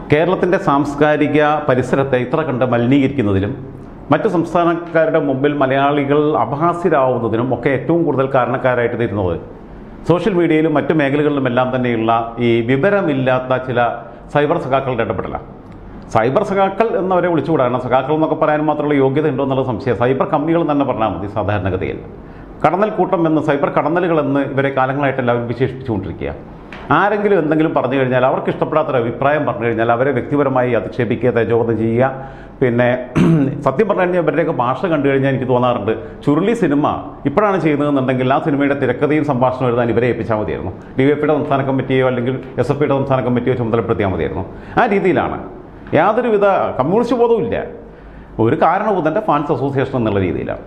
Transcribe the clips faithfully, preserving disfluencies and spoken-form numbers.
കേരളത്തിൻ്റെ സാംസ്കാരിക പരിസരത്തെ ഇത്ര കണ്ട് മലിനീകരിക്കുന്നതിലും മറ്റു സംസ്ഥാനക്കാരുടെ മുമ്പിൽ മലയാളികൾ അപഹാസ്യരാവുന്നതിനും ഒക്കെ ഏറ്റവും കൂടുതൽ കാരണക്കാരായിട്ട് തീരുന്നത് സോഷ്യൽ മീഡിയയിലും മറ്റു മേഖലകളിലുമെല്ലാം തന്നെയുള്ള ഈ വിവരമില്ലാത്ത ചില സൈബർ സഖാക്കളുടെ ഇടപെടലാണ്. സൈബർ സഖാക്കൾ എന്നവരെ വിളിച്ചുകൂടാണ്. സഖാക്കൾ എന്നൊക്കെ പറയാൻ മാത്രമുള്ള യോഗ്യത ഉണ്ടോ എന്നുള്ള സംശയം. സൈബർ കമ്മികൾ തന്നെ പറഞ്ഞാൽ മതി സാധാരണഗതിയിൽ. കടന്നൽ കൂട്ടം എന്ന്, സൈബർ കടന്നലുകളെന്ന് ഇവരെ കാലങ്ങളായിട്ട് എല്ലാവരും വിശേഷിപ്പിച്ചുകൊണ്ടിരിക്കുക. ആരെങ്കിലും എന്തെങ്കിലും പറഞ്ഞു കഴിഞ്ഞാൽ, അവർക്ക് ഇഷ്ടപ്പെടാത്തൊരു അഭിപ്രായം പറഞ്ഞു കഴിഞ്ഞാൽ അവരെ വ്യക്തിപരമായി അധിക്ഷേപിക്കുക, തേജോവധം ചെയ്യുക. പിന്നെ സത്യം പറഞ്ഞു കഴിഞ്ഞാൽ ഇവരുടെയൊക്കെ ഭാഷ കണ്ടു കഴിഞ്ഞാൽ എനിക്ക് തോന്നാറുണ്ട്, ചുരുളി സിനിമ ഇപ്പോഴാണ് ചെയ്യുന്നതെന്നുണ്ടെങ്കിൽ ആ സിനിമയുടെ തിരക്കഥയും സംഭാഷണം എഴുതാൻ ഇവരെ ഏൽപ്പിച്ചാൽ മതിയായിരുന്നു. ഡി വൈ എഫിയുടെ സംസ്ഥാന കമ്മിറ്റിയോ അല്ലെങ്കിൽ എസ് എഫ് ഐയുടെ സംസ്ഥാന കമ്മിറ്റിയോ ചുമതലപ്പെടുത്തിയാൽ മതിയായിരുന്നു. ആ രീതിയിലാണ്. യാതൊരുവിധ കമ്മ്യൂണിസ്റ്റ് ബോധവും ഇല്ല. ഒരു കാരണവും തൻ്റെ ഫാൻസ് അസോസിയേഷൻ എന്നുള്ള രീതിയിലാണ്.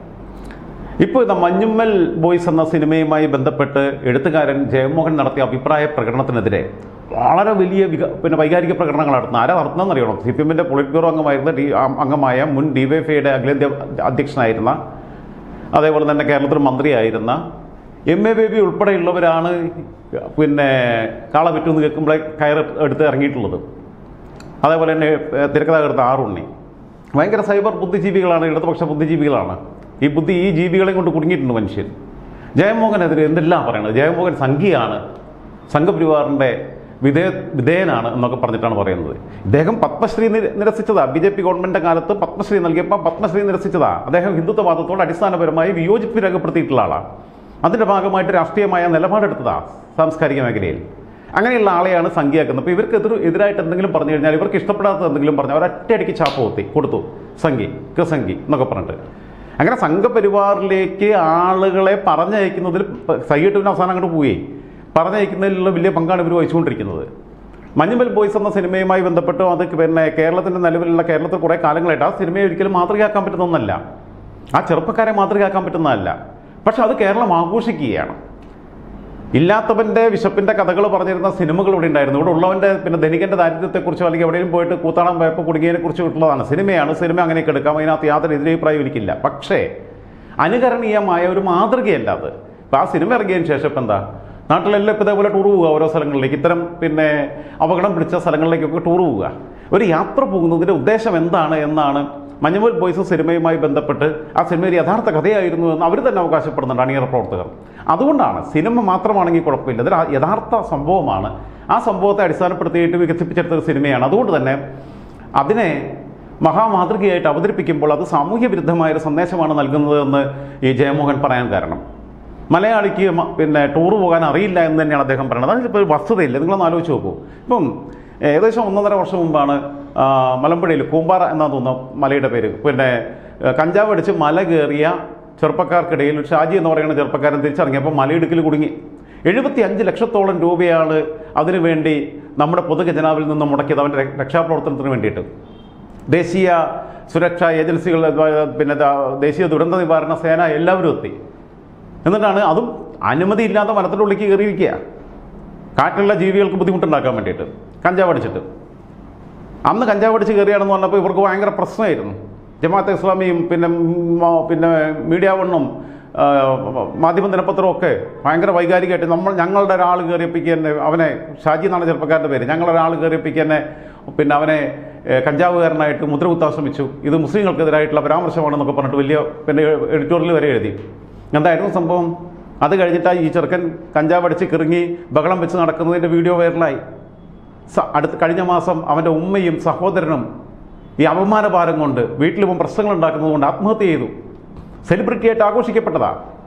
ഇപ്പോൾ ഇതാ മഞ്ഞുമ്മൽ ബോയ്സ് എന്ന സിനിമയുമായി ബന്ധപ്പെട്ട് എഴുത്തുകാരൻ ജയമോഹൻ നടത്തിയ അഭിപ്രായ പ്രകടനത്തിനെതിരെ വളരെ വലിയ വിക പിന്നെ വൈകാരിക പ്രകടനങ്ങൾ നടത്തുന്ന ആരാ നടത്തുന്നതെന്ന് അറിയണം. സി പി എമ്മിൻ്റെ പൊളിറ്റ് ബ്യൂറോ അംഗമായിരുന്ന ഡി അംഗമായ മുൻ ഡി വൈ എഫ് ഐയുടെ അഖിലേന്ത്യാ അധ്യക്ഷനായിരുന്ന, അതേപോലെ തന്നെ കേരളത്തിൽ മന്ത്രിയായിരുന്ന എം എ ബേബി ഉൾപ്പെടെയുള്ളവരാണ് പിന്നെ കാള വിറ്റെന്ന് കേൾക്കുമ്പോഴേ കയർ എടുത്ത് ഇറങ്ങിയിട്ടുള്ളത്. അതേപോലെ തന്നെ തിരക്കഥാകൃത്ത് ആറുണ്ണി ഭയങ്കര സൈബർ ബുദ്ധിജീവികളാണ്, ഇടതുപക്ഷ ബുദ്ധിജീവികളാണ്. ഈ ബുദ്ധി ഈ ജീവികളെ കൊണ്ട് കുടുങ്ങിയിട്ടുണ്ട് മനുഷ്യൻ. ജയമോഹനെതിരെ എന്തെല്ലാം പറയണത്. ജയമോഹൻ സംഘിയാണ്, സംഘപരിവാറിൻ്റെ വിധേയ വിധേയനാണ് എന്നൊക്കെ പറഞ്ഞിട്ടാണ് പറയുന്നത്. ഇദ്ദേഹം പത്മശ്രീ നിരസിച്ചതാ. ബി ജെ പി ഗവൺമെൻറ്റിൻ്റെ കാലത്ത് പത്മശ്രീ നൽകിയപ്പോൾ പത്മശ്രീ നിരസിച്ചതാ. അദ്ദേഹം ഹിന്ദുത്വവാദത്തോട് അടിസ്ഥാനപരമായി വിയോജിപ്പ് രേഖപ്പെടുത്തിയിട്ടുള്ള ആളാണ്. അതിൻ്റെ ഭാഗമായിട്ട് രാഷ്ട്രീയമായ നിലപാടെടുത്തതാ സാംസ്കാരിക മേഖലയിൽ. അങ്ങനെയുള്ള ആളെയാണ് സംഖ്യയാക്കുന്നത്. അപ്പോൾ ഇവർക്ക് എതിർ എതിരായിട്ട് എന്തെങ്കിലും പറഞ്ഞു കഴിഞ്ഞാൽ, ഇവർക്ക് ഇഷ്ടപ്പെടാത്തത് എന്തെങ്കിലും പറഞ്ഞാൽ അവരൊറ്റയടിക്ക് ചാപ്പ് കൊത്തി കൊടുത്തു, സംഘി കൃസംഘി എന്നൊക്കെ പറഞ്ഞിട്ട്. അങ്ങനെ സംഘപരിവാറിലേക്ക് ആളുകളെ പറഞ്ഞയക്കുന്നതിൽ സൈകിട്ടിന് അവസാനം അങ്ങോട്ട് പോയി പറഞ്ഞയക്കുന്നതിലുള്ള വലിയ പങ്കാണ് ഇവർ വഹിച്ചുകൊണ്ടിരിക്കുന്നത്. മഞ്ഞുമ്മൽ ബോയ്സ് എന്ന സിനിമയുമായി ബന്ധപ്പെട്ടോ അത് പിന്നെ കേരളത്തിൻ്റെ നിലവിലുള്ള കേരളത്തിൽ കുറേ കാലങ്ങളായിട്ട് ആ സിനിമയെ ഒരിക്കലും മാതൃകയാക്കാൻ പറ്റുന്ന ഒന്നല്ല, ആ ചെറുപ്പക്കാരെ മാതൃകയാക്കാൻ പറ്റുന്നതല്ല. പക്ഷെ അത് കേരളം ആഘോഷിക്കുകയാണ്. ഇല്ലാത്തവൻ്റെ വിശപ്പിൻ്റെ കഥകൾ പറഞ്ഞിരുന്ന സിനിമകൾ ഇവിടെ ഉണ്ടായിരുന്നു. ഇവിടെ ഉള്ളവൻ്റെ പിന്നെ ധനികൻ്റെ ദാരിദ്ര്യത്തെക്കുറിച്ചോ അല്ലെങ്കിൽ എവിടെയും പോയിട്ട് കൂത്താടാൻ പോയപ്പോൾ കുടുങ്ങിയതിനെക്കുറിച്ചോ ഉള്ളതാണ്. സിനിമയാണ്, സിനിമ അങ്ങനെയൊക്കെ എടുക്കാം, അതിനകത്ത് യാതൊരു എതിരഭിപ്രായം എനിക്കില്ല. പക്ഷേ അനുകരണീയമായ ഒരു മാതൃകയല്ല അത്. ഇപ്പം ആ സിനിമ ഇറങ്ങിയതിന് ശേഷം ഇപ്പം എന്താ, നാട്ടിലെല്ലാം ഇപ്പം ഇതേപോലെ ടൂർ പോവുക, ഓരോ സ്ഥലങ്ങളിലേക്ക്, ഇത്തരം പിന്നെ അപകടം പിടിച്ച സ്ഥലങ്ങളിലേക്കൊക്കെ ടൂർ പോവുക. ഒരു യാത്ര പോകുന്നതിൻ്റെ ഉദ്ദേശം എന്താണ് എന്നാണ് മഞ്ഞുമ്മൽ ബോയ്സ് സിനിമയുമായി ബന്ധപ്പെട്ട് ആ സിനിമയിൽ യഥാർത്ഥ കഥയായിരുന്നു എന്ന് അവർ തന്നെ അവകാശപ്പെടുന്നുണ്ട്, അണിയറ പ്രവർത്തകർ. അതുകൊണ്ടാണ് സിനിമ മാത്രമാണെങ്കിൽ കുഴപ്പമില്ല, അതൊരു യഥാർത്ഥ സംഭവമാണ്. ആ സംഭവത്തെ അടിസ്ഥാനപ്പെടുത്തിയിട്ട് വികസിപ്പിച്ചെടുത്തൊരു സിനിമയാണ്. അതുകൊണ്ട് തന്നെ അതിനെ മഹാമാതൃകയായിട്ട് അവതരിപ്പിക്കുമ്പോൾ അത് സാമൂഹ്യ വിരുദ്ധമായൊരു സന്ദേശമാണ് നൽകുന്നത് എന്ന് ഈ ജയമോഹൻ പറയാൻ കാരണം, മലയാളിക്ക് പിന്നെ ടൂർ പോകാൻ അറിയില്ല എന്ന് തന്നെയാണ് അദ്ദേഹം പറയുന്നത്. അതിപ്പോൾ ഒരു വസ്തുതയില്ല. നിങ്ങളൊന്ന് ആലോചിച്ച് നോക്കൂ. ഇപ്പം ഏകദേശം ഒന്നൊന്നര വർഷം മുമ്പാണ് മലമ്പുഴയിൽ കൂമ്പാറ എന്നാണ് തോന്നുന്നു മലയുടെ പേര്, പിന്നെ കഞ്ചാവ് അടിച്ച് മല കയറിയ ചെറുപ്പക്കാർക്കിടയിൽ ഷാജി എന്ന് പറയുന്ന ചെറുപ്പക്കാരൻ തിരിച്ചറിഞ്ഞപ്പോൾ മലയിടുക്കിൽ കുടുങ്ങി. എഴുപത്തി അഞ്ച് ലക്ഷത്തോളം രൂപയാണ് അതിനുവേണ്ടി നമ്മുടെ പൊതുഖജനാവിൽ നിന്ന് മുടക്കിയത് അവൻ്റെ രക്ഷാപ്രവർത്തനത്തിന് വേണ്ടിയിട്ട്. ദേശീയ സുരക്ഷാ ഏജൻസികൾ, പിന്നെ ദേശീയ ദുരന്ത നിവാരണ സേന എല്ലാവരും എത്തി. എന്നിട്ടാണ് അതും അനുമതിയില്ലാതെ വനത്തിൻ്റെ ഉള്ളിലേക്ക് കയറിയിരിക്കുക, കാട്ടിലുള്ള ജീവികൾക്ക് ബുദ്ധിമുട്ടുണ്ടാക്കാൻ വേണ്ടിയിട്ട് കഞ്ചാവ് അടിച്ചിട്ട്. അന്ന് കഞ്ചാവ് അടിച്ച് കയറിയാണെന്ന് പറഞ്ഞപ്പോൾ ഇവർക്ക് ഭയങ്കര പ്രശ്നമായിരുന്നു. ജമാഅത്തെ ഇസ്ലാമിയും പിന്നെ പിന്നെ മീഡിയ വണ്ണും മാധ്യമ ദിനപത്രവും ഒക്കെ ഭയങ്കര വൈകാരികമായിട്ട് നമ്മൾ ഞങ്ങളുടെ ഒരാൾ കയറിയപ്പിക്കുക തന്നെ, അവനെ ഷാജി എന്നാണ് ചെറുപ്പക്കാരൻ്റെ പേര്, ഞങ്ങളൊരാൾ കയറിയപ്പിക്കുക തന്നെ പിന്നെ അവനെ കഞ്ചാവുകാരനായിട്ട് മുദ്ര കുത്താൻ ശ്രമിച്ചു, ഇത് മുസ്ലിങ്ങൾക്കെതിരായിട്ടുള്ള പരാമർശമാണെന്നൊക്കെ പറഞ്ഞിട്ട് വലിയ പിന്നെ എഡിറ്റോറിയൽ വരെ എഴുതി. എന്തായിരുന്നു സംഭവം? അത് കഴിഞ്ഞിട്ട് ഈ ചെറുക്കൻ കഞ്ചാവ് അടിച്ച് കിറങ്ങി ബഹളം വെച്ച് നടക്കുന്നതിൻ്റെ വീഡിയോ വൈറലായി. അടുത്ത് കഴിഞ്ഞ മാസം അവൻ്റെ ഉമ്മയും സഹോദരനും ഈ അപമാനഭാരം കൊണ്ട് വീട്ടിലിപ്പം പ്രശ്നങ്ങൾ ഉണ്ടാക്കുന്നത് കൊണ്ട് ആത്മഹത്യ ചെയ്തു. സെലിബ്രിറ്റിയായിട്ട് ആഘോഷിക്കപ്പെട്ടതാ.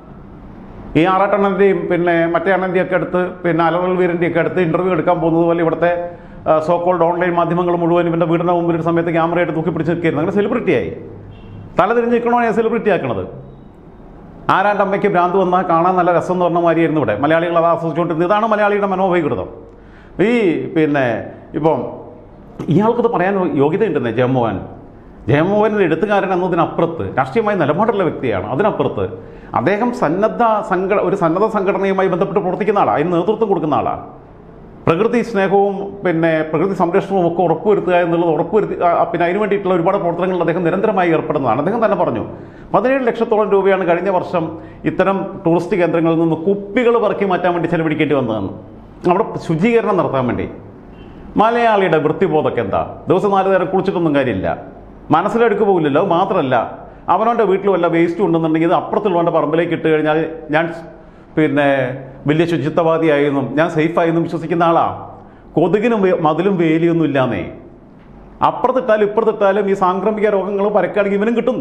ഈ ആറാട്ടണ്ണൻ്റെയും പിന്നെ മറ്റേ അണ്ണൻ്റെയൊക്കെ അടുത്ത് പിന്നെ അലറൽ വീരൻ്റെയൊക്കെ അടുത്ത് ഇൻ്റർവ്യൂ എടുക്കാൻ പോകുന്നത് പോലെ ഇവിടുത്തെ സോക്കോൾഡ് ഓൺലൈൻ മാധ്യമങ്ങൾ മുഴുവൻ ഇവൻ്റെ വീടിൻ്റെ മുമ്പിൽ ഒരു സമയത്ത് ക്യാമറയായിട്ട് തൂക്കി പിടിച്ച് നിൽക്കുകയായിരുന്നു. അങ്ങനെ സെലിബ്രിറ്റിയായി. തല തിരിഞ്ഞ് നിൽക്കണമാണ് ഞാൻ സെലിബ്രിറ്റി ആക്കണത്. ആരാൻ്റെ അമ്മയ്ക്ക് ഭ്രാന്ത് വന്നാൽ കാണാൻ നല്ല രസം എന്ന് പറഞ്ഞ മാതിരിയായിരുന്നു ഇവിടെ. മലയാളികൾ അത് ആസ്വദിച്ചുകൊണ്ടിരുന്നത്. ഇതാണ് മലയാളിയുടെ മനോവൈകൃതം. ഈ പിന്നെ ഇപ്പം ഇയാൾക്കത് പറയാൻ യോഗ്യതയുണ്ടെന്നേ ജയമോഹൻ. ജയമോഹൻ എഴുത്തുകാരൻ എന്നതിനപ്പുറത്ത് രാഷ്ട്രീയമായ നിലപാടുള്ള വ്യക്തിയാണ്. അതിനപ്പുറത്ത് അദ്ദേഹം സന്നദ്ധ സംഘ ഒരു സന്നദ്ധ സംഘടനയുമായി ബന്ധപ്പെട്ട് പ്രവർത്തിക്കുന്ന ആളാണ്, അതിന് നേതൃത്വം കൊടുക്കുന്ന ആളാണ്. പ്രകൃതി സ്നേഹവും പിന്നെ പ്രകൃതി സംരക്ഷണവും ഒക്കെ ഉറപ്പുവരുത്തുക എന്നുള്ളത് ഉറപ്പുവരുത്തി പിന്നെ അതിന് വേണ്ടിയിട്ടുള്ള ഒരുപാട് പ്രവർത്തനങ്ങളിൽ അദ്ദേഹം നിരന്തരമായി ഏർപ്പെടുന്നതാണ്. അദ്ദേഹം തന്നെ പറഞ്ഞു, പതിനേഴ് ലക്ഷത്തോളം രൂപയാണ് കഴിഞ്ഞ വർഷം ഇത്തരം ടൂറിസ്റ്റ് കേന്ദ്രങ്ങളിൽ നിന്ന് കുപ്പികൾ പറക്കി മാറ്റാൻ വേണ്ടി ചെലവഴിക്കേണ്ടി വന്നതെന്ന്, അവിടെ ശുചീകരണം നടത്താൻ വേണ്ടി. മലയാളിയുടെ വൃത്തിബോധമൊക്കെ എന്താ? ദിവസം നാല് നേരം കുളിച്ചിട്ടൊന്നും കാര്യമില്ല. മനസ്സിലെടുക്ക് പോകില്ലല്ലോ. അത് മാത്രമല്ല, അവനവൻ്റെ വീട്ടിൽ വല്ല വേസ്റ്റ് ഉണ്ടെന്നുണ്ടെങ്കിൽ ഇത് അപ്പുറത്തുള്ളവൻ്റെ പറമ്പിലേക്ക് ഇട്ട് കഴിഞ്ഞാൽ ഞാൻ പിന്നെ വലിയ ശുചിത്വവാദിയായെന്നും ഞാൻ സേഫായെന്നും വിശ്വസിക്കുന്ന ആളാ. കൊതുകിനും മതിലും വേലിയൊന്നും ഇല്ലാന്നേ. അപ്പുറത്തിട്ടാലും ഇപ്പുറത്തിട്ടാലും ഈ സാംക്രമിക രോഗങ്ങൾ പരക്കാണെങ്കിൽ ഇവനും കിട്ടും.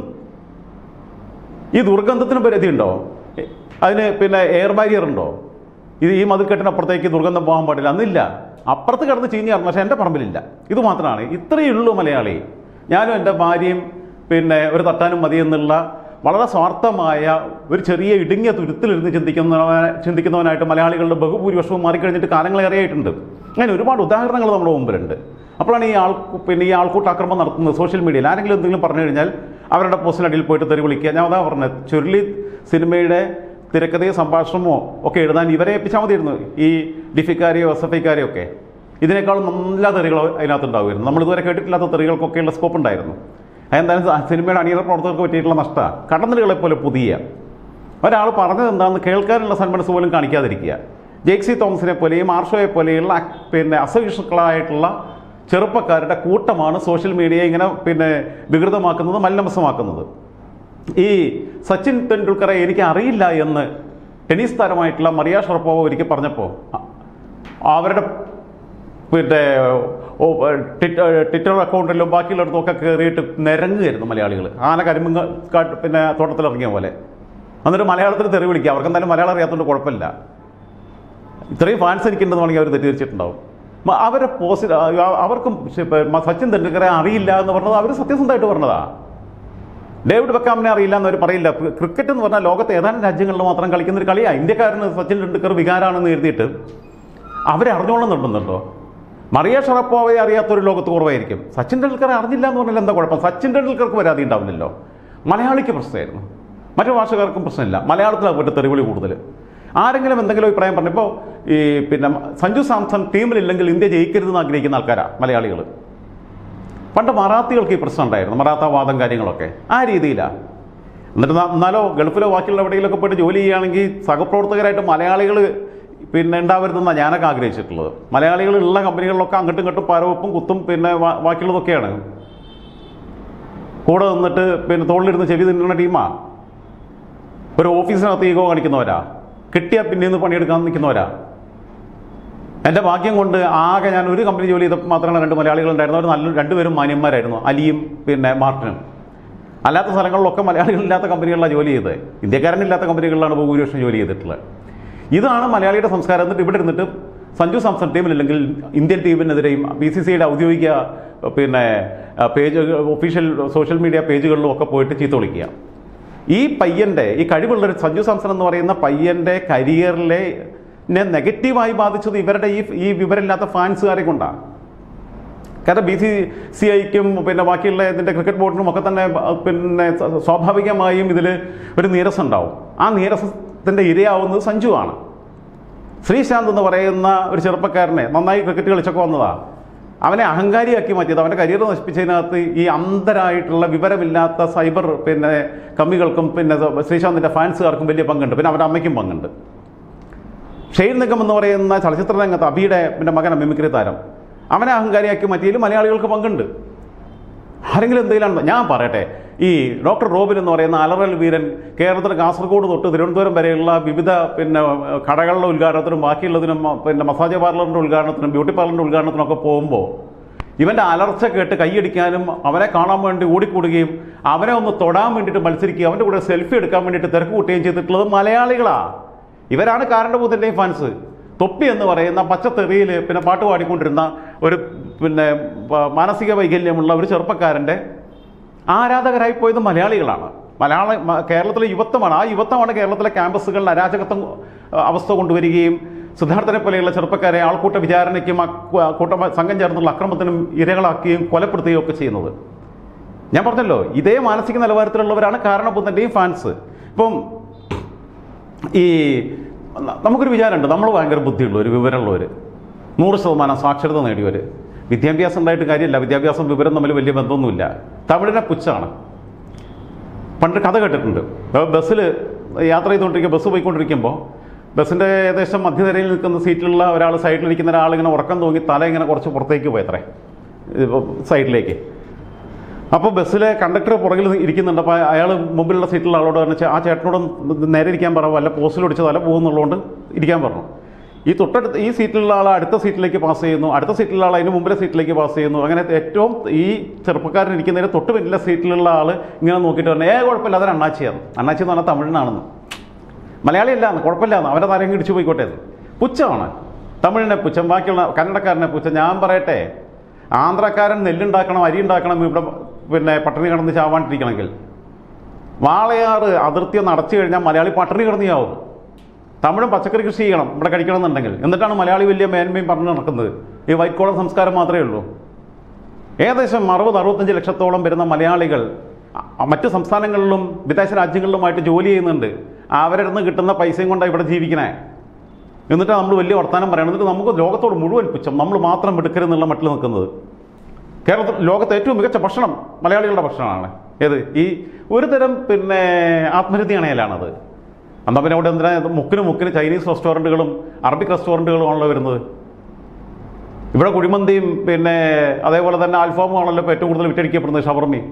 ഈ ദുർഗന്ധത്തിന് പരിധി ഉണ്ടോ? അതിന് പിന്നെ എയർ ബാരിയർ ഉണ്ടോ? ഇത് ഈ മതിൽക്കെട്ടിനപ്പുറത്തേക്ക് ദുർഗന്ധം പോകാൻ പാടില്ല, അന്നില്ല. അപ്പുറത്ത് കിടന്ന് ചീഞ്ഞായിരുന്നു, പക്ഷെ എൻ്റെ പറമ്പിലില്ല. ഇത് മാത്രമാണ്. ഇത്രയേ ഉള്ളൂ മലയാളി. ഞാനും എൻ്റെ ഭാര്യയും പിന്നെ ഒരു തട്ടാനും മതി എന്നുള്ള വളരെ സ്വാർത്ഥമായ ഒരു ചെറിയ ഇടുങ്ങിയ തുരുത്തിലിരുന്ന് ചിന്തിക്കുന്ന ചിന്തിക്കുന്നവനായിട്ട് മലയാളികളുടെ ബഹുഭൂരിപക്ഷവും മാറിക്കഴിഞ്ഞിട്ട് കാലങ്ങളേറെയായിട്ടുണ്ട്. അങ്ങനെ ഒരുപാട് ഉദാഹരണങ്ങൾ നമ്മുടെ മുമ്പിലുണ്ട്. അപ്പോഴാണ് ഈ ആൾ പിന്നെ ഈ ആൾക്കൂട്ട ആക്രമണം നടത്തുന്നത് സോഷ്യൽ മീഡിയയിൽ. ആരെങ്കിലും എന്തെങ്കിലും പറഞ്ഞു കഴിഞ്ഞാൽ അവരുടെ പോസ്റ്റിനടിയിൽ പോയിട്ട് തെറി വിളിക്കുക. ഞാൻ അതാ പറഞ്ഞത്, ചുരുളി സിനിമയുടെ തിരക്കഥയോ സംഭാഷണമോ ഒക്കെ എഴുതാൻ ഇവരെ ഏൽപ്പിച്ചാൽ മതിയായിരുന്നു, ഈ ഡിഫിക്കാരെയോ എസ് എഫ് ഐക്കാരെയോ ഒക്കെ. ഇതിനേക്കാളും നല്ല തെറികൾ അതിനകത്തുണ്ടാവുമായിരുന്നു. നമ്മളിതുവരെ കേട്ടിട്ടില്ലാത്ത തെറികൾക്കൊക്കെയുള്ള സ്കോപ്പ് ഉണ്ടായിരുന്നു. അതെന്തായാലും സിനിമയുടെ അണിയറ പ്രവർത്തകർക്ക് പറ്റിയിട്ടുള്ള നഷ്ടമാണ്. കടന്നലുകളെ പോലെ പുതിയ ഒരാൾ പറഞ്ഞത് എന്താണെന്ന് കേൾക്കാനുള്ള സന്മനസ് പോലും കാണിക്കാതിരിക്കുക. ജെയ്ക്സി തോമസിനെ പോലെയും ആർഷോയെ പോലെയുള്ള പിന്നെ അസഹിഷ്ണുക്കളായിട്ടുള്ള ചെറുപ്പക്കാരുടെ കൂട്ടമാണ് സോഷ്യൽ മീഡിയയെ ഇങ്ങനെ പിന്നെ വികൃതമാക്കുന്നത്, മലിനമസമാക്കുന്നത്. ഈ സച്ചിൻ തെണ്ടുൽക്കറെ എനിക്ക് അറിയില്ല എന്ന് ടെന്നീസ് താരമായിട്ടുള്ള മറിയ ഷറപ്പോവ ഒരിക്കൽ പറഞ്ഞപ്പോൾ അവരുടെ പിന്നെ ട്വിറ്റർ അക്കൗണ്ടിലും ബാക്കിയുള്ളിടത്തുമൊക്കെ കയറിയിട്ട് നിരങ്ങുകയായിരുന്നു മലയാളികൾ. ആന കരിമ്പ് പിന്നെ തോട്ടത്തിലിറങ്ങിയ പോലെ. എന്നിട്ട് മലയാളത്തിൽ തെറി വിളിക്കുക. അവർക്ക് എന്തായാലും മലയാളം അറിയാത്തതുകൊണ്ട് കുഴപ്പമില്ല. ഇത്രയും ഫാൻസ് എനിക്കുണ്ടെന്ന് വേണമെങ്കിൽ അവർ തെറ്റിദ്ധരിച്ചിട്ടുണ്ടാവും. അവരെ പോസിറ്റ് അവർക്കും സച്ചിൻ തെണ്ടുൽക്കറെ അറിയില്ല എന്ന് പറഞ്ഞത് അവർ സത്യസന്ധമായിട്ട് പറഞ്ഞതാ. ഡേവിഡ് ബെക്കാമിനെ അറിയില്ല എന്നവർ പറയില്ല. ക്രിക്കറ്റ് എന്ന് പറഞ്ഞാൽ ലോകത്തെ ഏതാനും രാജ്യങ്ങളിൽ മാത്രം കളിക്കുന്ന ഒരു കളിയാണ്. ഇന്ത്യക്കാരന് സച്ചിൻ തെണ്ടുൽക്കർ വികാരമാണെന്ന് എഴുതിയിട്ട് അവരെ അറിഞ്ഞോളം നിർബന്ധമുണ്ടോ? മറിയ ഷറപ്പോവയെ അറിയാത്തൊരു ലോകത്ത് കുറവായിരിക്കും. സച്ചിൻ തെണ്ടുൽക്കറെ അറിഞ്ഞില്ല എന്ന് പറഞ്ഞാൽ എന്താ കുഴപ്പം? സച്ചിൻ തെണ്ടുൽക്കർക്ക് പരാതി ഉണ്ടാവില്ലല്ലോ. മലയാളിക്ക് പ്രശ്നമായിരുന്നു, മറ്റു ഭാഷക്കാർക്കും പ്രശ്നമില്ല. മലയാളത്തിലാണ് പോയിട്ട് തെറിവിളി കൂടുതൽ. ആരെങ്കിലും എന്തെങ്കിലും അഭിപ്രായം പറഞ്ഞപ്പോൾ ഈ പിന്നെ സഞ്ജു സാംസൺ ടീമിലില്ലെങ്കിൽ ഇന്ത്യ ജയിക്കരുതെന്ന് ആഗ്രഹിക്കുന്ന ആൾക്കാരാണ് മലയാളികൾ. പണ്ട് മറാത്തികൾക്ക് ഈ പ്രശ്നം ഉണ്ടായിരുന്നു, മറാത്താവാദം കാര്യങ്ങളൊക്കെ ആ രീതിയിലാണ്. എന്നിട്ട് എന്നാലോ ഗൾഫിലോ ബാക്കിയുള്ള എവിടെയെങ്കിലൊക്കെ പോയിട്ട് ജോലി ചെയ്യുകയാണെങ്കിൽ സഹപ്രവർത്തകരായിട്ട് മലയാളികൾ പിന്നെ ഉണ്ടാവരുതെന്നാണ് ഞാനൊക്കെ ആഗ്രഹിച്ചിട്ടുള്ളത്. മലയാളികളുള്ള കമ്പനികളിലൊക്കെ അങ്ങോട്ടും ഇങ്ങോട്ടും പരവപ്പും കുത്തും പിന്നെ ബാക്കിയുള്ളതൊക്കെയാണ്. കൂടെ നിന്നിട്ട് പിന്നെ തോളിലിരുന്ന് ചെവി തിന്നുന്ന ടീമാണ്. ഒരു ഓഫീസിനകത്ത് ഈഗോ കാണിക്കുന്നവരാ, കിട്ടിയാൽ പിന്നെ നിന്ന് പണിയെടുക്കാൻ നിൽക്കുന്നവരാ. എൻ്റെ ഭാഗ്യം കൊണ്ട് ആകെ ഞാൻ ഒരു കമ്പനി ജോലി ചെയ്തപ്പോൾ മാത്രമാണ് രണ്ട് മലയാളികളുണ്ടായിരുന്നു. അവർ നല്ല രണ്ടുപേരും മാന്യന്മാരായിരുന്നു, അലിയും പിന്നെ മാർട്ടിനും. അല്ലാത്ത സ്ഥലങ്ങളിലൊക്കെ മലയാളികളില്ലാത്ത കമ്പനികളിലാണ് ജോലി ചെയ്തത്. ഇന്ത്യക്കാരനില്ലാത്ത കമ്പനികളിലാണ് ഭൂരിപക്ഷം ജോലി ചെയ്തിട്ടുള്ളത്. ഇതാണ് മലയാളിയുടെ സംസ്കാരം. എന്നിട്ട് ഇവിടെ ഇരുന്നിട്ട് സഞ്ജു സാംസൺ ടീമിലില്ലെങ്കിൽ ഇന്ത്യൻ ടീമിനെതിരെയും ബി സി സിയുടെ ഔദ്യോഗിക പിന്നെ പേജ് ഒഫീഷ്യൽ സോഷ്യൽ മീഡിയ പേജുകളിലും ഒക്കെ പോയിട്ട് ചീത്ത വിളിക്കുക. ഈ പയ്യൻ്റെ ഈ കഴിവുള്ളൊരു സഞ്ജു സാംസൺ എന്ന് പറയുന്ന പയ്യൻ്റെ കരിയറിലെ നെഗറ്റീവായി ബാധിച്ചത് ഇവരുടെ ഈ ഈ വിവരമില്ലാത്ത ഫാൻസുകാരെ കൊണ്ടാണ്. കാരണം ബി സി സി ഐക്കും പിന്നെ ബാക്കിയുള്ള ഇതിൻ്റെ ക്രിക്കറ്റ് ബോർഡിനും ഒക്കെ തന്നെ പിന്നെ സ്വാഭാവികമായും ഇതിൽ ഒരു നീരസം ഉണ്ടാവും. ആ നീരസത്തിൻ്റെ ഇരയാവുന്നത് സഞ്ജുവാണ്. ശ്രീശാന്ത് എന്ന് പറയുന്ന ഒരു ചെറുപ്പക്കാരനെ നന്നായി ക്രിക്കറ്റ് കളിച്ചൊക്കെ വന്നതാണ്. അവനെ അഹങ്കാരിയാക്കി മാറ്റിയത്, അവൻ്റെ കരിയർ നശിപ്പിച്ചതിനകത്ത് ഈ അന്ധരായിട്ടുള്ള വിവരമില്ലാത്ത സൈബർ പിന്നെ കമ്മികൾക്കും പിന്നെ ശ്രീശാന്തിൻ്റെ ഫാൻസുകാർക്കും വലിയ പങ്കുണ്ട്. പിന്നെ അവൻ്റെ അമ്മയ്ക്കും പങ്കുണ്ട്. ഷെയ്ൻ നിഗം എന്ന് പറയുന്ന ചലച്ചിത്ര രംഗത്ത് അബിയുടെ പിന്നെ മകൻ മിമിക്രി താരം, അവനെ അഹങ്കാരിയാക്കി മാറ്റിയതിൽ മലയാളികൾക്ക് പങ്കുണ്ട്. ആരെങ്കിലും എന്തെങ്കിലും ഞാൻ പറയട്ടെ, ഈ ഡോക്ടർ റോബിൻ എന്ന് പറയുന്ന അലറൽ വീരൻ കേരളത്തിൽ കാസർഗോഡ് തൊട്ട് തിരുവനന്തപുരം വരെയുള്ള വിവിധ പിന്നെ കടകളുടെ ഉദ്ഘാടനത്തിനും ബാക്കിയുള്ളതിനും പിന്നെ മസാജ് പാർലറിൻ്റെ ഉദ്ഘാടനത്തിനും ബ്യൂട്ടി പാർലറിൻ്റെ ഉദ്ഘാടനത്തിനൊക്കെ പോകുമ്പോൾ ഇവൻ്റെ അലർച്ച കേട്ട് കൈയടിക്കാനും അവനെ കാണാൻ വേണ്ടി ഓടിക്കൂടുകയും അവനെ ഒന്ന് തൊടാൻ വേണ്ടിയിട്ട് മത്സരിക്കുകയും അവൻ്റെ കൂടെ സെൽഫി എടുക്കാൻ വേണ്ടിയിട്ട് തിരക്ക് കൂട്ടുകയും ചെയ്തിട്ടുള്ളത് മലയാളികളാണ്. ഇവരാണ് കാരണഭൂതൻ്റെയും ഫാൻസ്. തൊപ്പി എന്ന് പറയുന്ന പച്ചത്തെറിയിൽ പിന്നെ പാട്ട് പാടിക്കൊണ്ടിരുന്ന ഒരു പിന്നെ മാനസിക വൈകല്യമുള്ള ഒരു ചെറുപ്പക്കാരൻ്റെ ആരാധകരായി പോയത് മലയാളികളാണ്. മലയാള കേരളത്തിലെ യുവത്വമാണ്. ആ യുവത്വമാണ് കേരളത്തിലെ ക്യാമ്പസുകളിൽ അരാജകത്വം അവസ്ഥ കൊണ്ടുവരികയും സിദ്ധാർത്ഥനെ പോലെയുള്ള ചെറുപ്പക്കാരെ ആൾക്കൂട്ട വിചാരണയ്ക്കും കൂട്ട സംഘം ചേർന്നുള്ള അക്രമത്തിനും ഇരകളാക്കുകയും കൊലപ്പെടുത്തുകയും ഒക്കെ ചെയ്യുന്നത്. ഞാൻ പറഞ്ഞല്ലോ, ഇതേ മാനസിക നിലവാരത്തിലുള്ളവരാണ് കാരണഭൂതൻ്റെയും ഫാൻസ്. ഇപ്പം ഈ നമുക്കൊരു വിചാരമുണ്ട്, നമ്മൾ ഭയങ്കര ബുദ്ധിയുള്ളവർ, വിവരമുള്ളവർ, നൂറ് ശതമാനം സാക്ഷരത നേടിയവർ. വിദ്യാഭ്യാസം ഉണ്ടായിട്ട് കാര്യമില്ല. വിദ്യാഭ്യാസം വിവരം തമ്മിൽ വലിയ ബന്ധമൊന്നുമില്ല. തമിഴിനെ പുച്ഛാണ്. പണ്ട് കഥ കേട്ടിട്ടുണ്ട്, ബസ്സിൽ യാത്ര ചെയ്തുകൊണ്ടിരിക്കുക ബസ് പോയിക്കൊണ്ടിരിക്കുമ്പോൾ ബസ്സിൻ്റെ ഏകദേശം മധ്യനിരയിൽ നിൽക്കുന്ന സീറ്റിലുള്ള ഒരാൾ സൈഡിലിരിക്കുന്ന ഒരാൾ ഇങ്ങനെ ഉറക്കം തൂങ്ങി തല ഇങ്ങനെ കുറച്ച് പുറത്തേക്ക് പോയത്രേ സൈഡിലേക്ക്. അപ്പോൾ ബസ്സിലെ കണ്ടക്ടർ പുറകിൽ ഇരിക്കുന്നുണ്ട്. അപ്പോൾ അയാൾ മുമ്പിലുള്ള സീറ്റിലുള്ള ആളോട് പറഞ്ഞാൽ ആ ചേട്ടനോട് നേരെ ഇരിക്കാൻ പറഞ്ഞു, വല്ല പോസ്റ്റിൽ ഒടിച്ച് തല പോകുന്നുള്ളതുകൊണ്ട് ഇരിക്കാൻ പറഞ്ഞു. ഈ തൊട്ടടുത്ത് ഈ സീറ്റിലുള്ള ആൾ അടുത്ത സീറ്റിലേക്ക് പാസ് ചെയ്യുന്നു, അടുത്ത സീറ്റിലുള്ള ആൾ അതിന് മുമ്പിലെ സീറ്റിലേക്ക് പാസ് ചെയ്യുന്നു. അങ്ങനെ ഏറ്റവും ഈ ചെറുപ്പക്കാരൻ ഇരിക്കുന്നതിന് തൊട്ട് പിന്നിലെ സീറ്റിലുള്ള ആൾ ഇങ്ങനെ നോക്കിയിട്ട് പറഞ്ഞു, ഏ കുഴപ്പമില്ല, അതൊരു അണ്ണാച്ചിയാണ്. അണ്ണാച്ചി എന്ന് പറഞ്ഞാൽ തമിഴിനാണെന്ന്, മലയാളിയല്ലാന്ന്, കുഴപ്പമില്ലാന്ന്, അവരെ തലയും ഇടിച്ചു പോയിക്കോട്ടെ. പുച്ഛമാണ്, തമിഴിനെ പുച്ഛം, ബാക്കിയുള്ള കന്നഡക്കാരനെ പുച്ഛം. ഞാൻ പറയട്ടെ, ആന്ധ്രക്കാരൻ നെല്ലുണ്ടാക്കണം, അരി ഉണ്ടാക്കണം, ഇവിടെ പിന്നെ പട്ടിണി കിടന്ന് ചാവാണ്ടിരിക്കണമെങ്കിൽ വാളയാറ് അതിർത്തി ഒന്ന് അടച്ചു കഴിഞ്ഞാൽ മലയാളി പട്ടിണി കിടന്നിയാവും. തമിഴും പച്ചക്കറി കൃഷി ചെയ്യണം ഇവിടെ കഴിക്കണം എന്നുണ്ടെങ്കിൽ. എന്നിട്ടാണ് മലയാളി വലിയ മേന്മയും പറഞ്ഞു നടക്കുന്നത്. ഈ വൈറ്റ് കോളർ സംസ്കാരം മാത്രമേ ഉള്ളൂ. ഏകദേശം അറുപത് അറുപത്തഞ്ച് ലക്ഷത്തോളം വരുന്ന മലയാളികൾ മറ്റ് സംസ്ഥാനങ്ങളിലും വിദേശ രാജ്യങ്ങളിലുമായിട്ട് ജോലി ചെയ്യുന്നുണ്ട്. അവരുടെ നിന്ന് കിട്ടുന്ന പൈസയും കൊണ്ടാണ് ഇവിടെ ജീവിക്കണേ. എന്നിട്ട് നമ്മൾ വലിയ വർത്തമാനം പറയണം. എന്നിട്ട് നമുക്ക് ലോകത്തോട് മുഴുവൻ പുച്ഛം, നമ്മൾ മാത്രം എടുക്കരുന്നുള്ള മട്ടിൽ നിൽക്കുന്നത്. കേരളത്തിൽ ലോകത്തെ ഏറ്റവും മികച്ച ഭക്ഷണം മലയാളികളുടെ ഭക്ഷണമാണ്. ഏത് ഈ ഒരു തരം പിന്നെ ആത്മഹത്യ അണയലാണത്. എന്നാൽ പിന്നെ അവിടെ എന്തിനാ മുക്കിന് മുക്കിന് ചൈനീസ് റെസ്റ്റോറൻറ്റുകളും അറബിക് റെസ്റ്റോറൻറ്റുകളും ആണല്ലോ വരുന്നത്. ഇവിടെ കുഴിമന്തിയും പിന്നെ അതേപോലെ തന്നെ അൽഫാമും ആണല്ലോ ഇപ്പോൾ ഏറ്റവും കൂടുതൽ വിറ്റഴിക്കപ്പെടുന്നത്, ഷവർമയും.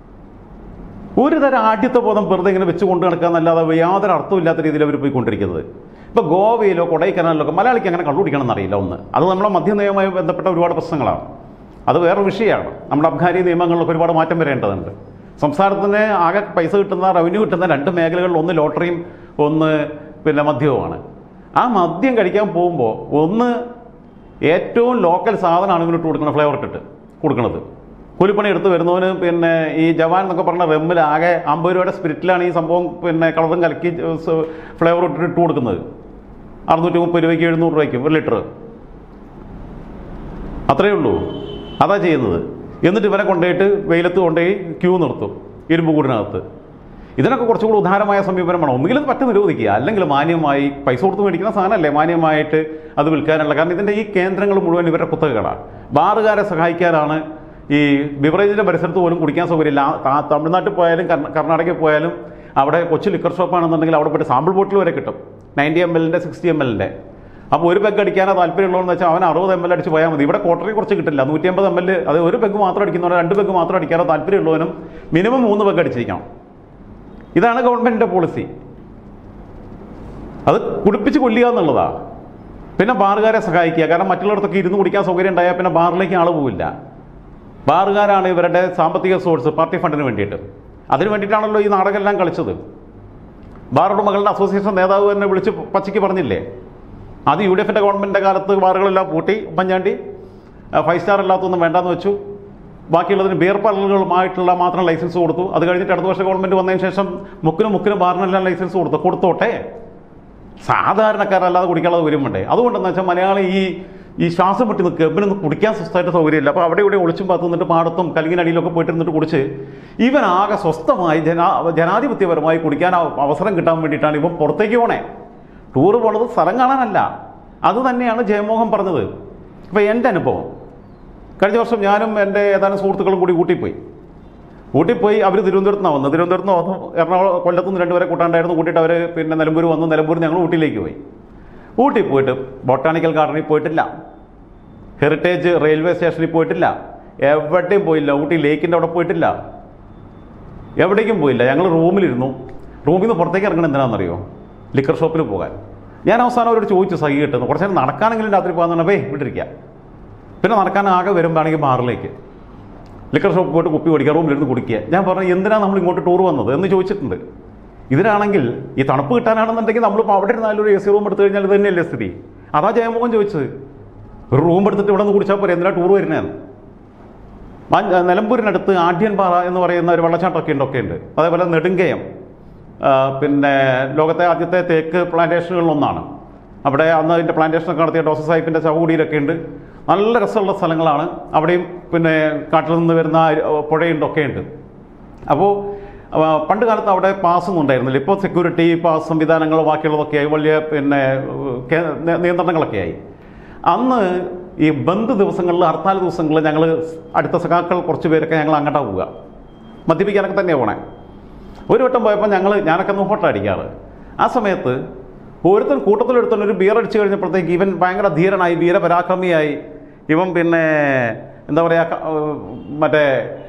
ഒരു തരം ആദ്യത്തെ ബോധം വെറുതെ ഇങ്ങനെ വെച്ച് കൊണ്ട് നടക്കുക എന്നല്ലാതെ യാതൊരു അർത്ഥമില്ലാത്ത രീതിയിൽ അവർ പോയിക്കൊണ്ടിരിക്കുന്നത്. ഇപ്പോൾ ഗോവയിലോ കൊടൈക്കനാലിലോ ഒക്കെ മലയാളിക്ക് അങ്ങനെ കള്ളുപിടിക്കണം എന്നറിയില്ല. ഒന്ന് അത് നമ്മളെ മദ്യനയവുമായി ബന്ധപ്പെട്ട ഒരുപാട് പ്രശ്നങ്ങളാണ്. അത് വേറെ വിഷയമാണ്. നമ്മുടെ അബ്കാരി നിയമങ്ങളിലൊക്കെ ഒരുപാട് മാറ്റം വരേണ്ടതുണ്ട്. സംസ്ഥാനത്തിന് ആകെ പൈസ കിട്ടുന്ന റവന്യൂ കിട്ടുന്ന രണ്ട് മേഖലകളിൽ ഒന്ന് ലോട്ടറിയും ഒന്ന് പിന്നെ മദ്യവുമാണ്. ആ മദ്യം കഴിക്കാൻ പോകുമ്പോൾ ഒന്ന് ഏറ്റവും ലോക്കൽ സാധനമാണ് ഇവനിട്ട് കൊടുക്കുന്നത്, ഫ്ലേവർ ഇട്ടിട്ട് കൊടുക്കുന്നത്. കൂലിപ്പണി എടുത്ത് വരുന്നവന് പിന്നെ ഈ ജവാൻ എന്നൊക്കെ പറഞ്ഞ റെമ്മിൽ ആകെ അമ്പത് രൂപയുടെ സ്പിരിറ്റിലാണ് ഈ സംഭവം പിന്നെ കളറും കലക്കി ഫ്ലേവർ ഇട്ടിട്ട് ഇട്ട് കൊടുക്കുന്നത്. അറുന്നൂറ്റി മുപ്പത് രൂപയ്ക്ക് എഴുന്നൂറ് രൂപയ്ക്കും ഒരു ലിറ്റർ, അത്രയേ ഉള്ളൂ. അതാ ചെയ്യുന്നത്. എന്നിട്ട് ഇവനെ കൊണ്ടുപോയിട്ട് വെയിലത്ത് കൊണ്ടുപോയി ക്യൂ നിർത്തും ഇരുമ്പ് കൂടിനകത്ത്. ഇതിനൊക്കെ കുറച്ചുകൂടി ഉദാരമായ സമീപനം വേണം. ഒന്നുകിൽ പറ്റ നിരോധിക്കുക, അല്ലെങ്കിൽ മാന്യമായി പൈസ കൊടുത്ത് മേടിക്കുന്ന സാധനമല്ലേ മാന്യമായിട്ട് അത് വിൽക്കാനുള്ള. കാരണം ഇതിൻ്റെ ഈ കേന്ദ്രങ്ങൾ മുഴുവൻ ഇവരുടെ കുത്തകകളാണ്. ബാറുകാരെ സഹായിക്കാനാണ്. ഈ ബിവറേജിൻ്റെ പരിസരത്ത് പോലും കുടിക്കാൻ സൗകര്യമില്ല. തമിഴ്നാട്ടിൽ പോയാലും കർണാടകയിൽ പോയാലും അവിടെ കൊച്ചു ലിക്കർ ഷോപ്പാണെന്നുണ്ടെങ്കിൽ അവിടെ പോയിട്ട് സാമ്പിൾ ബോട്ടിൽ വരെ കിട്ടും, നയൻറ്റി എം എല്ലിൻ്റെ സിക്സ്റ്റി എം എല്ലിൻ്റെ. അപ്പോൾ ഒരു പെഗ് അടിക്കാനോ താല്പര്യമുള്ളതെന്ന് വെച്ചാൽ അവൻ അറുപത് എം എൽ അടിച്ച് പോയാൽ മതി. ഇവിടെ ക്വാർട്ടറിൽ കുറച്ച് കിട്ടില്ല, നൂറ്റി അമ്പത് എം എൽ. അത് ഒരു പെഗ് മാത്രം അടിക്കുന്നവരോ രണ്ട് പെഗ് മാത്രം അടിക്കാനോ താല്പര്യമുള്ളവനും മിനിമം മൂന്ന് പെഗ് അടിച്ചിരിക്കണം. ഇതാണ് ഗവൺമെൻറ്റിൻ്റെ പോളിസി. അത് കുടിപ്പിച്ച് കൊല്ലുക എന്നുള്ളതാണ്. പിന്നെ ബാറുകാരെ സഹായിക്കുക. കാരണം മറ്റുള്ളവർത്തൊക്കെ ഇരുന്ന് കുടിക്കാൻ സൗകര്യം ഉണ്ടായാൽ പിന്നെ ബാറിലേക്ക് ആൾ പോവില്ല. ബാറുകാരാണ് ഇവരുടെ സാമ്പത്തിക സോഴ്സ്, പാർട്ടി ഫണ്ടിന് വേണ്ടിയിട്ട്. അതിന് വേണ്ടിയിട്ടാണല്ലോ ഈ നാടകമെല്ലാം കളിച്ചത്. ബാർ ഉടമകളുടെ അസോസിയേഷൻ നേതാവ് തന്നെ വിളിച്ച് പച്ചയ്ക്ക് പറഞ്ഞില്ലേ, അത് യു ഡി എഫിൻ്റെ ഗവൺമെൻറ്റിൻ്റെ കാലത്ത് ബാറുകളെല്ലാം പൂട്ടി, ഉമ്മൻചാണ്ടി ഫൈവ് സ്റ്റാർ അല്ലാത്തൊന്നും വേണ്ടാന്ന് വെച്ചു. ബാക്കിയുള്ളതിന് ബിയർ പാർലറുകളുമായിട്ടുള്ള മാത്രം ലൈസൻസ് കൊടുത്തു. അത് കഴിഞ്ഞിട്ട് അടുത്ത വർഷം ഗവൺമെൻറ് വന്നതിന് ശേഷം മുക്കിനും മുക്കിനും ബാറിനെല്ലാം ലൈസൻസ് കൊടുത്തു. കൊടുത്തോട്ടെ, സാധാരണക്കാരല്ലാതെ കുടിക്കാനുള്ള സൗകര്യം വേണ്ടേ? അതുകൊണ്ടെന്ന് വെച്ചാൽ മലയാളി ഈ ഈ ശ്വാസം വിട്ട് നിൽക്കുക, ഇവനൊന്നും കുടിക്കാൻ സ്വസ്ഥമായിട്ട് സൗകര്യമില്ല. അപ്പോൾ അവിടെ ഇവിടെ ഒളിച്ചും പാത്തു നിന്നിട്ട് പാടത്തും കലിങ്ങിനടിയിലൊക്കെ പോയിട്ടിരുന്നിട്ട് കുടിച്ച് ഇവനാകെ സ്വസ്ഥമായി ജനാ ജനാധിപത്യപരമായി കുടിക്കാൻ അവസരം കിട്ടാൻ വേണ്ടിയിട്ടാണ് ഇവൻ പുറത്തേക്ക് പോണേ. ടൂറ് പോണത് സ്ഥലം കാണാനല്ല. അത് തന്നെയാണ് ജയമോഹൻ പറഞ്ഞത്. ഇപ്പോൾ എൻ്റെ അനുഭവം, കഴിഞ്ഞ വർഷം ഞാനും എൻ്റെ ഏതാനും സുഹൃത്തുക്കളും കൂടി ഊട്ടി പോയി. ഊട്ടി പോയി അവർ തിരുവനന്തപുരത്ത് നിന്നാണ് വന്നത്. തിരുവനന്തപുരത്ത് നിന്ന് വന്നു, എറണാകുളം കൊല്ലത്തുനിന്ന് രണ്ടുപേരെ കൂട്ടാണ്ടായിരുന്നു. കൂട്ടിയിട്ട് അവർ പിന്നെ നിലമ്പൂർ വന്നു. നിലമ്പൂർ ഞങ്ങൾ ഊട്ടിയിലേക്ക് പോയി. ഊട്ടി പോയിട്ട് ബൊട്ടാണിക്കൽ ഗാർഡനിൽ പോയിട്ടില്ല, ഹെറിറ്റേജ് റെയിൽവേ സ്റ്റേഷനിൽ പോയിട്ടില്ല, എവിടെയും പോയില്ല. ഊട്ടി ലേക്കിൻ്റെ അവിടെ പോയിട്ടില്ല, എവിടേക്കും പോയില്ല. ഞങ്ങൾ റൂമിലിരുന്നു. റൂമിൽ നിന്ന് പുറത്തേക്ക് ഇറങ്ങണം എന്തിനാണെന്നറിയോ? ലിക്കർ ഷോപ്പിൽ പോകാൻ. ഞാൻ അവസാനം അവരോട് ചോദിച്ചു, സഹി കിട്ടുന്നു, കുറച്ച് നേരം നടക്കാനെങ്കിലും രാത്രി പോകാൻ പറഞ്ഞാൽ വേ വിട്ടിരിക്കുക. പിന്നെ നടക്കാൻ ആകെ വരുമ്പോഴാണെങ്കിൽ ബാറിലേക്ക് ലിക്കർ ഷോപ്പിൽ പോയിട്ട് കുപ്പി കുടിക്കുക, റൂമിലിരുന്ന് കുടിക്കുക. ഞാൻ പറഞ്ഞു, എന്തിനാണ് നമ്മൾ ഇങ്ങോട്ട് ടൂർ വന്നത് എന്ന് ചോദിച്ചിട്ടുണ്ട്. ഇതിനാണെങ്കിൽ ഈ തണുപ്പ് കിട്ടാനാണെന്നുണ്ടെങ്കിൽ നമ്മളിപ്പോൾ അവിടെ ഇരുന്നാലും ഒരു എ സി റൂം എടുത്തു കഴിഞ്ഞാൽ ഇത് തന്നെയല്ലേ സ്ഥിതി? അതാ ജയമോഹൻ ചോദിച്ചത്. ഒരു റൂം എടുത്തിട്ട് ഇവിടെ നിന്ന് കുടിച്ചാൽ പോരെ, എന്തിനാ ടൂർ വരുന്നതെന്ന്. നിലമ്പൂരിനടുത്ത് ആഢ്യൻപാറ എന്ന് പറയുന്ന ഒരു വെള്ളച്ചാട്ടമൊക്കെ ഉണ്ട് ഒക്കെ ഉണ്ട്. അതേപോലെ നെടുങ്കയം, പിന്നെ ലോകത്തെ ആദ്യത്തെ തേക്ക് പ്ലാന്റേഷനുകളിലൊന്നാണ്. അവിടെ അന്ന് അതിൻ്റെ പ്ലാന്റേഷനൊക്കെ നടത്തിയ ഡോസർ സാഹിബിൻ്റെ ചവകുടിയിലൊക്കെ ഉണ്ട്. നല്ല രസമുള്ള സ്ഥലങ്ങളാണ്. അവിടെയും പിന്നെ കാട്ടിൽ നിന്ന് വരുന്ന പുഴയുണ്ടൊക്കെ ഉണ്ട്. അപ്പോൾ പണ്ട് കാലത്ത് അവിടെ പാസ്സൊന്നും ഉണ്ടായിരുന്നില്ല. ഇപ്പോൾ സെക്യൂരിറ്റി പാസ് സംവിധാനങ്ങൾ ബാക്കിയുള്ളതൊക്കെയായി, വലിയ പിന്നെ നിയന്ത്രണങ്ങളൊക്കെയായി. അന്ന് ഈ ബന്ദ് ദിവസങ്ങളിൽ, ഹർത്താൽ ദിവസങ്ങളിൽ ഞങ്ങൾ അടുത്ത സഖാക്കൾ കുറച്ച് പേരൊക്കെ ഞങ്ങൾ അങ്ങോട്ടാണ് പോവുക. മദ്യപിക്കാനൊക്കെ തന്നെയാണ് പോണേ. ഒരു വട്ടം പോയപ്പോൾ ഞങ്ങൾ ഞാനൊക്കെ ഒന്ന് ഹോട്ടൽ അടിക്കാറ്. ആ സമയത്ത് ഒരുത്തൻ കൂട്ടത്തിലെടുത്തൻ ഒരു ബിയർ അടിച്ചു കഴിഞ്ഞപ്പോഴത്തേക്ക് ഇവൻ ഭയങ്കര ധീരനായി, വീരപരാക്രമിയായി. ഇവൻ പിന്നെ എന്താ പറയുക, മറ്റേ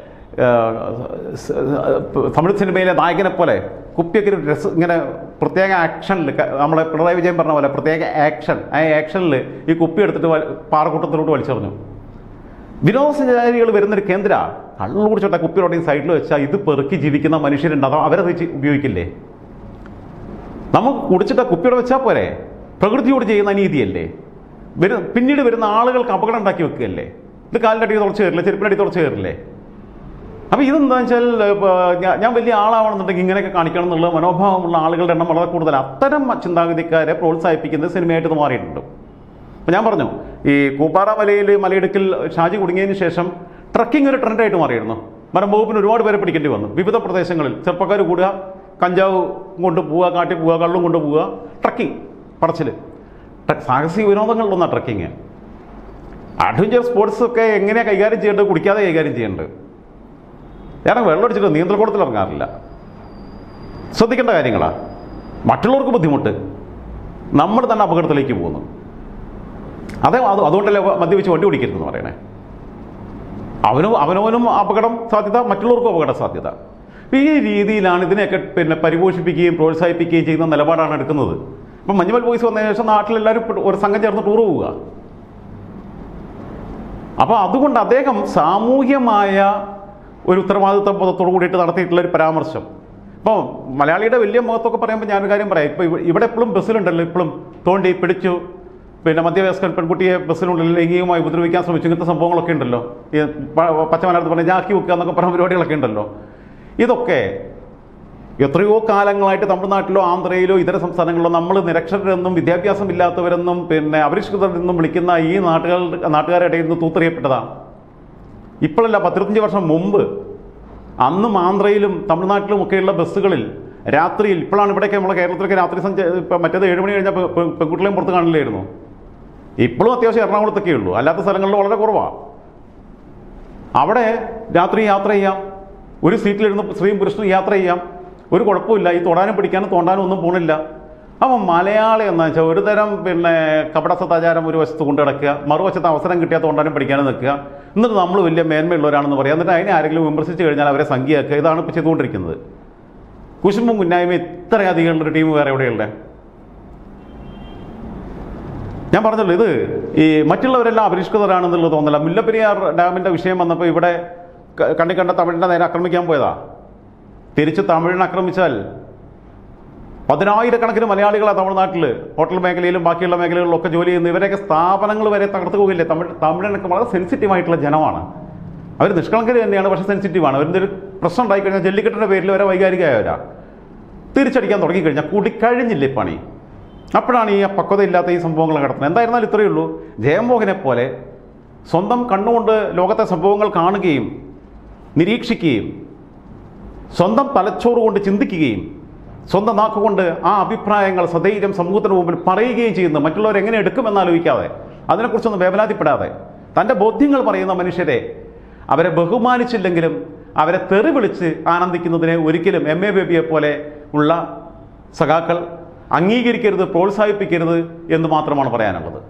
തമിഴ് സിനിമയിലെ നായകനെ പോലെ കുപ്പിയൊക്കെ ഒരു ഡ്രസ് ഇങ്ങനെ പ്രത്യേക ആക്ഷനിൽ, നമ്മളെ പിണറായി വിജയൻ പറഞ്ഞ പോലെ പ്രത്യേക ആക്ഷൻ, ആ ആക്ഷനിൽ ഈ കുപ്പി എടുത്തിട്ട് പാറക്കൂട്ടത്തിലോട്ട് വലിച്ചെറിഞ്ഞു. വിനോദസഞ്ചാരികൾ വരുന്നൊരു കേന്ദ്ര കള്ളു കുടിച്ചോട്ടെ കുപ്പിയോടെയും സൈഡിൽ വെച്ചാൽ ഇത് പെറുക്കി ജീവിക്കുന്ന മനുഷ്യരുണ്ട്, അതോ അവരത് ഉപയോഗിക്കില്ലേ? നമുക്ക് കുടിച്ചിട്ട് കുപ്പിയോടെ വെച്ചാൽ പോരെ? പ്രകൃതിയോട് ചെയ്യുന്ന അനീതിയല്ലേ? വരും പിന്നീട് വരുന്ന ആളുകൾക്ക് അപകടം ഉണ്ടാക്കി വെക്കുകയല്ലേ? ഇത് കാലിൻ്റെ അടി തുറച്ച് കയറില്ലേ, ചെരുപ്പിൻ്റെ അടി തുറച്ച് കയറില്ലേ? അപ്പോൾ ഇതെന്താണെന്ന് വെച്ചാൽ ഞാൻ വലിയ ആളാവണമെന്നുണ്ടെങ്കിൽ ഇങ്ങനെയൊക്കെ കാണിക്കണം എന്നുള്ള മനോഭാവമുള്ള ആളുകളുടെ എണ്ണം വളരെ കൂടുതലാണ്. അത്തരം ചിന്താഗതിക്കാരെ പ്രോത്സാഹിപ്പിക്കുന്നത് സിനിമയായിട്ട് ഇത് മാറിയിട്ടുണ്ട്. അപ്പോൾ ഞാൻ പറഞ്ഞു, ഈ കൂപ്പാറ മലയിൽ മലയിടുക്കിൽ ഷാജി കുടുങ്ങിയതിന് ശേഷം ട്രക്കിംഗ് ഒരു ട്രെൻഡായിട്ട് മാറിയിരുന്നു. വനം വകുപ്പിന് ഒരുപാട് പേരെ പിടിക്കേണ്ടി വന്നു. വിവിധ പ്രദേശങ്ങളിൽ ചെറുപ്പക്കാർ കൂടുക, കഞ്ചാവ് കൊണ്ട് പോവുക, കാട്ടി പോവുക, കള്ളും കൊണ്ട് പോവുക, ട്രക്കിംഗ് പറച്ചിൽ. സാഹസിക വിനോദങ്ങളിലൊന്നാണ് ട്രക്കിങ്. അഡ്വഞ്ചർ സ്പോർട്സ് ഒക്കെ എങ്ങനെയാണ് കൈകാര്യം ചെയ്യേണ്ടത്? കുടിക്കാതെ കൈകാര്യം ചെയ്യേണ്ടത്. ഞാൻ വെള്ളം അടിച്ചിട്ട് നീന്തൽക്കുളത്തിൽ ഇറങ്ങാറില്ല. ശ്രദ്ധിക്കേണ്ട കാര്യങ്ങളാണ്. മറ്റുള്ളവർക്ക് ബുദ്ധിമുട്ട്, നമ്മൾ തന്നെ അപകടത്തിലേക്ക് പോകുന്നു. അതേ അത് അതുകൊണ്ടല്ലേ മദ്യപിച്ച് വണ്ടി ഓടിക്കരുതെന്ന് പറയണേ. അവനും അവനവനും അപകടം സാധ്യത, മറ്റുള്ളവർക്കും അപകട സാധ്യത. ഈ രീതിയിലാണ് ഇതിനെയൊക്കെ പിന്നെ പരിപോഷിപ്പിക്കുകയും പ്രോത്സാഹിപ്പിക്കുകയും ചെയ്യുന്ന നിലപാടാണ് എടുക്കുന്നത്. ഇപ്പം മഞ്ഞുമൽ ബോയ്സ് വന്നതിന് ശേഷം നാട്ടിലെല്ലാവരും ഒരു സംഘം ചേർന്ന് ടൂർ പോവുക. അപ്പോൾ അതുകൊണ്ട് അദ്ദേഹം സാമൂഹ്യമായ ഒരു ഉത്തരവാദിത്വ ബോധത്തോടു കൂടിയിട്ട് നടത്തിയിട്ടുള്ള ഒരു പരാമർശം. ഇപ്പോൾ മലയാളിയുടെ വലിയ മുഖത്തൊക്കെ പറയുമ്പോൾ ഞാനൊരു കാര്യം പറയാം. ഇപ്പോൾ ഇവിടെ എപ്പോഴും ബസ്സിലുണ്ടല്ലോ, ഇപ്പോഴും തോണ്ടി പിടിച്ചു, പിന്നെ മധ്യവയസ്കൻ പെൺകുട്ടിയെ ബസ്സിനുള്ളിൽ ലൈംഗികമായി ഉപദ്രവിക്കാൻ ശ്രമിച്ചു, ഇങ്ങനത്തെ സംഭവങ്ങളൊക്കെ ഉണ്ടല്ലോ. ഈ പച്ചമലയാളത്തിൽ പറഞ്ഞാൽ ജാക്കി വെക്കുക എന്നൊക്കെ പറഞ്ഞ പരിപാടികളൊക്കെ ഉണ്ടല്ലോ. ഇതൊക്കെ എത്രയോ കാലങ്ങളായിട്ട് തമിഴ്നാട്ടിലോ ആന്ധ്രയിലോ ഇതര സംസ്ഥാനങ്ങളിലോ നമ്മൾ നിരക്ഷരരെന്നും വിദ്യാഭ്യാസം ഇല്ലാത്തവരെന്നും പിന്നെ അപരിഷ്കൃതരെന്നും വിളിക്കുന്ന ഈ നാട്ടുകാർ നാട്ടുകാരുടെ ഇടയിൽ നിന്ന് തൂത്തെറിയപ്പെട്ടതാണ്. ഇപ്പോഴല്ല, പത്തിരുപത്തഞ്ച് വർഷം മുമ്പ്. അന്നും ആന്ധ്രയിലും തമിഴ്നാട്ടിലും ഒക്കെയുള്ള ബസ്സുകളിൽ രാത്രിയിൽ, ഇപ്പോഴാണ് ഇവിടെയൊക്കെ നമ്മളെ കേരളത്തിലൊക്കെ രാത്രി സഞ്ചാര ഇപ്പം മറ്റേത് ഏഴ് മണി കഴിഞ്ഞാൽ പെൺകുട്ടികളെയും പുറത്ത് കാണില്ലായിരുന്നു. ഇപ്പോഴും അത്യാവശ്യം എറണാകുളത്തൊക്കെ ഉള്ളൂ, അല്ലാത്ത സ്ഥലങ്ങളിൽ വളരെ കുറവാണ്. അവിടെ രാത്രി യാത്ര ചെയ്യാം, ഒരു സീറ്റിലിരുന്ന് സ്ത്രീയും പുരുഷനും യാത്ര ചെയ്യാം, ഒരു കുഴപ്പമില്ല. ഈ തൊടാനും പിടിക്കാനും തോണ്ടാനും ഒന്നും പോണില്ല. അപ്പം മലയാളി എന്ന് വെച്ചാൽ ഒരു തരം പിന്നെ കപട സദാചാരം ഒരു വശത്ത് കൊണ്ടു കിടക്കുക, മറുവശത്ത് അവസരം കിട്ടിയാൽ തോണ്ടാനും പിടിക്കാനും നിൽക്കുക, എന്നിട്ട് നമ്മൾ വലിയ മേന്മയുള്ളവരാണെന്ന് പറയാം. എന്നിട്ട് അതിനെ ആരെങ്കിലും വിമർശിച്ച് കഴിഞ്ഞാൽ അവരെ സംഖ്യയാക്കുക. ഇതാണ് ഇപ്പോൾ ചെയ്തുകൊണ്ടിരിക്കുന്നത്. കുശുമ്പും കുന്നായ്മ ഇത്രയധികമുള്ളൊരു ടീം വേറെ എവിടെയുള്ള? ഞാൻ പറഞ്ഞല്ലോ, ഇത് ഈ മറ്റുള്ളവരെല്ലാം അപരിഷ്കൃതരാണെന്നുള്ളത് തോന്നല. മുല്ലപ്പെരിയാർ ഡാമിൻ്റെ വിഷയം വന്നപ്പോൾ ഇവിടെ കണ്ണി കണ്ട തമിഴിൻ്റെ നേരെ ആക്രമിക്കാൻ പോയതാ. തിരിച്ച് തമിഴിനെ ആക്രമിച്ചാൽ പതിനായിരക്കണക്കിന് മലയാളികളാണ് തമിഴ്നാട്ടിൽ ഹോട്ടൽ മേഖലയിലും ബാക്കിയുള്ള മേഖലകളിലൊക്കെ ജോലി ചെയ്യുന്നു. ഇവരെയൊക്കെ സ്ഥാപനങ്ങൾ വരെ തകർത്ത് പോകില്ലേ? തമിഴ് തമിഴിനൊക്കെ വളരെ സെൻസിറ്റീവായിട്ടുള്ള ജനമാണ്. അവർ നിഷ്കളങ്കർ തന്നെയാണ്, പക്ഷേ സെൻസിറ്റീവാണ്. അവരുടെ ഒരു പ്രശ്നം ഉണ്ടായിക്കഴിഞ്ഞാൽ ജല്ലിക്കെട്ടിൻ്റെ പേരിൽ വരെ വൈകാരികമായവരാ. തിരിച്ചടിക്കാൻ തുടങ്ങിക്കഴിഞ്ഞാൽ കൂടിക്കഴിഞ്ഞില്ലേ പണി. അപ്പോഴാണ് ഈ പക്വതയില്ലാത്ത ഈ സംഭവങ്ങൾ നടത്തുന്നത്. എന്തായിരുന്നാലും ഇത്രയേ ഉള്ളൂ. ജയമോഹനെ പോലെ സ്വന്തം കണ്ണുകൊണ്ട് ലോകത്തെ സംഭവങ്ങൾ കാണുകയും നിരീക്ഷിക്കുകയും സ്വന്തം തലച്ചോറ് കൊണ്ട് ചിന്തിക്കുകയും സ്വന്തം നാക്കുകൊണ്ട് ആ അഭിപ്രായങ്ങൾ സധൈര്യം സമൂഹത്തിന് മുമ്പിൽ പറയുകയും ചെയ്യുന്നു. മറ്റുള്ളവർ എങ്ങനെ എടുക്കുമെന്നാലോചിക്കാതെ, അതിനെക്കുറിച്ചൊന്നും വേവലാതിപ്പെടാതെ, തൻ്റെ ബോധ്യങ്ങൾ പറയുന്ന മനുഷ്യരെ അവരെ ബഹുമാനിച്ചില്ലെങ്കിലും അവരെ തെറി വിളിച്ച് ആനന്ദിക്കുന്നതിനെ ഒരിക്കലും എം എ ബേബിയെ പോലെ ഉള്ള സഖാക്കൾ അംഗീകരിക്കരുത്, പ്രോത്സാഹിപ്പിക്കരുത് എന്ന് മാത്രമാണ് പറയാനുള്ളത്.